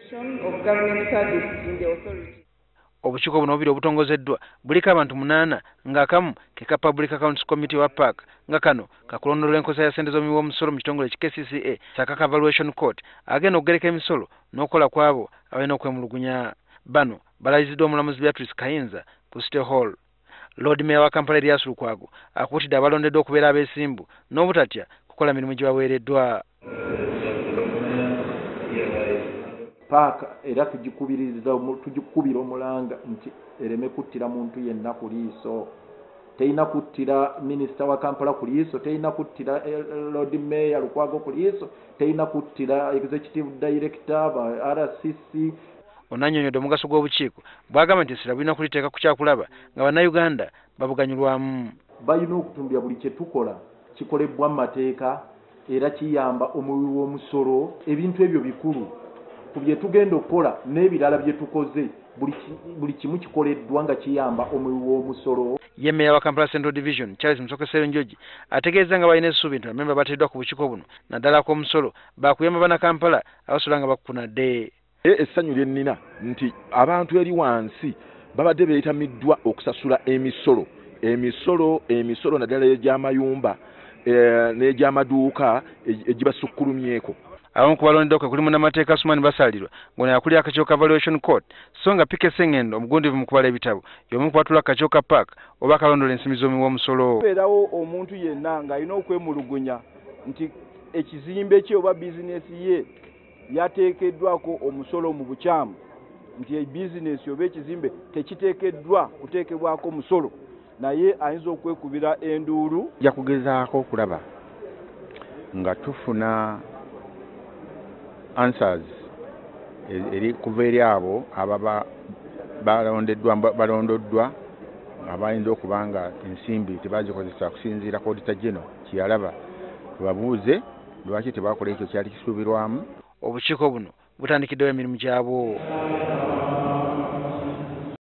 Of government service in the authority. Obukiiko buno bubiri obutongozeddwa buliko abantu 8 ng'akamu ke ka Public Accounts Committee wa PAC nga kano kakulondolera enkosa ya ssente z'omuwi w'omusolo mu kitongole KCCA Sakaka Valuation Court agenda okugereka emisolo n'okukola kwabo abalina okwemulugunya. Bano balayiziddwa omulamuzi Beatrice Kayinza ku City Hall. Lord Mayor wa Kampala Erias Lukwago akuutidde abalondeddwa okubeera abeesimbu n'obutatya kukola mirimu gye baweereddwa. Paaka era tugikubira omulanga nti ereme kuttira muntu yenna ku liiso. Teyina kuttira minisita wa Kampala ku liiso, teyina kuttira Lord Mayor Lukwago ku liiso, teyina kuttira executive director ba RCC. Onanyonyodde omugaso gw'obukiiko bwagamba nti essira bulina kuliteeka ku kyakulaba nga bannayuganda babuganyulwamu. Balina okutumbya buli kye tukola kikolebwa mu mateeka era kiyamba omuwi w'omusolo. Ebintu ebyo bikulu ku bye tugenda okukola n'ebirala bye tukoze buli kimu kikoleddwa nga kiyamba omuwi w'omusolo. Ye Meya wa Kampala Central Division Charles Musokesero Njoji ategeeza nga balina essuubi nti bamemba bateereddwa ku bukiiko buno naddala kw'omusolo bakuyamba bana Kampala abasola nga bakukunadde. Essanyu lye nnina nti abantu eri wansi babadde beetamiddwa okusasula emisolo naddala egy'amayumba n'egy'amaduuka egibasukkulumyeko. Abamu ku balondeddwa kwe kuli munnamateeka Sumani Basalirwa ng'ono yakulira akakiiko ka Valuation Court so nga Pike Sengendo omugundivu mu kubala ebitabo y'omu ku batula akakiiko ka PAC oba akalondola ensimbi z'omuwi w'omusolo. Beerawo omuntu yenna ng'alina okwemulugunya nti ekizimbe kye oba bizinesi ye yateekeddwako omusolo mu bukyamu, nti ebizinesi oba ekizimbe tekiteekeddwa kuteekebwako omusolo, naye ayinza okwekubira enduulu. Nja kugezaako okulaba nga tufuna answers eri kuva eri abo ababa balondoddwa abayinza okuba nga ensimbi tebazikozesa kusinziira ku Auditor General kyeyalaba, tubabuuze lwaki tebakola ekyo kyali kisuubirwamu. Obukiiko buno butandikiddewo emirimu gyabwo.